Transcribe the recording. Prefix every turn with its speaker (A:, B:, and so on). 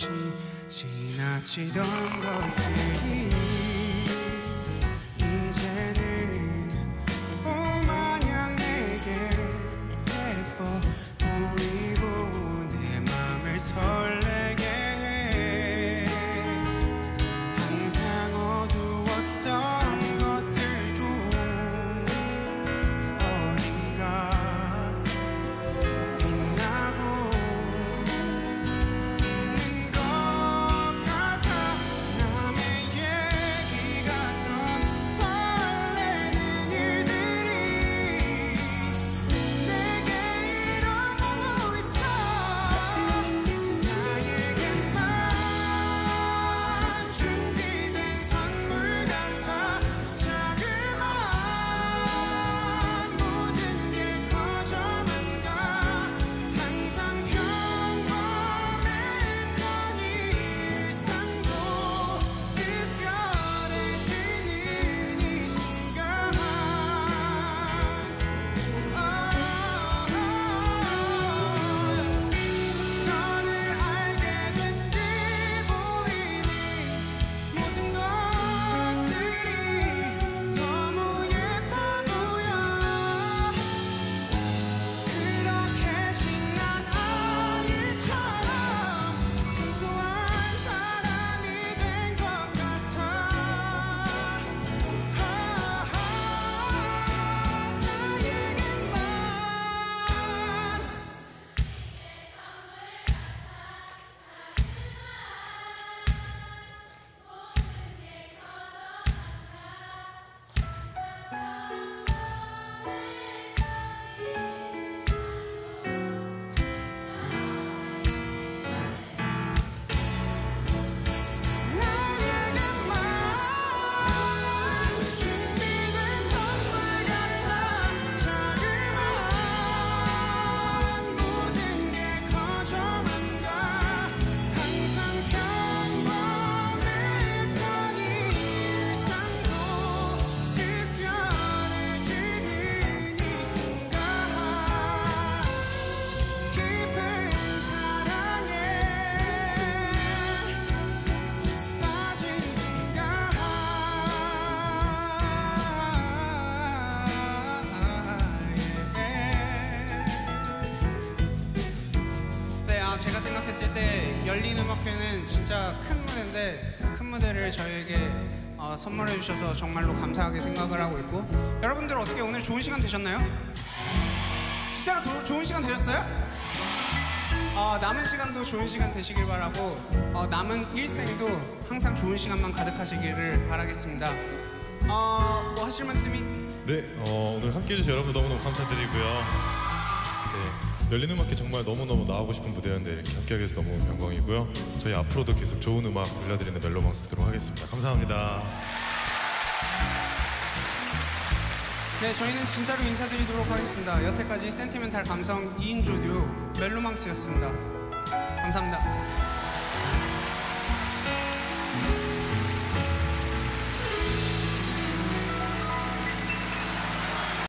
A: 없이 지나치던 것들이 이제는 마냥 내게 예뻐 보이고 내 맘을 설레게 해. 항상 어두웠던 것들도 어딘가 빛나고 있는 것 같아. 남의 얘기 같던 설레는 일들이 내게 일어나고 있어. 나에게만 준비된 선물 같아. 자그마한 모든 게 커져만 가. 항상 평범했던 일상도 특별해지는 이 순간. 너를 알게 된 뒤 보이는 모든 것들이 너무 예뻐 보여. 그렇게 신난 아이처럼 순수한 사람이 된 것 같아. 나에게만 준비된 선물 같아. 자그마한 모든 게 커져만 가. 항상 평범했던 일상도 특별해지는 이 순간. 깊은 사랑에 빠진 순간. 네, 제가 생각했을 때 열린 음악회는 진짜 큰 무대인데 그 큰 무대를 저희에게 선물해 주셔서 정말로 감사하게 생각을 하고 있고, 여러분들 어떻게 오늘 좋은 시간 되셨나요? 진짜로 좋은 시간 되셨어요? 남은 시간도 좋은 시간 되시길 바라고, 남은 일생도 항상 좋은 시간만 가득하시기를 바라겠습니다. 뭐 하실 말씀이?
B: 네, 오늘 함께 해주셔서 여러분 너무너무 감사드리고요. 네, 열린 음악회 정말 너무너무 나오고 싶은 무대였는데 이렇게 함께하게 돼서 너무 영광이고요. 저희 앞으로도 계속 좋은 음악 들려드리는 멜로망스 되도록 하겠습니다. 감사합니다.
A: 네, 저희는 진짜로 인사드리도록 하겠습니다. 여태까지 센티멘탈 감성 2인조 듀오 멜로망스였습니다. 감사합니다.